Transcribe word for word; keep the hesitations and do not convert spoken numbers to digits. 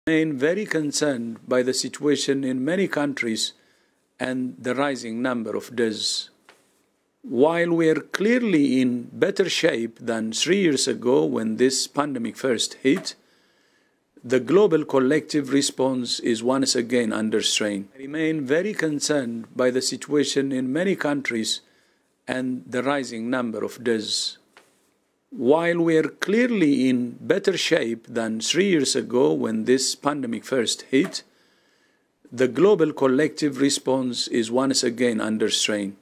remain very concerned by the situation in many countries and the rising number of deaths. While we are clearly in better shape than three years ago when this pandemic first hit, the global collective response is once again under strain. I remain very concerned by the situation in many countries and the rising number of deaths. While we are clearly in better shape than three years ago when this pandemic first hit, the global collective response is once again under strain.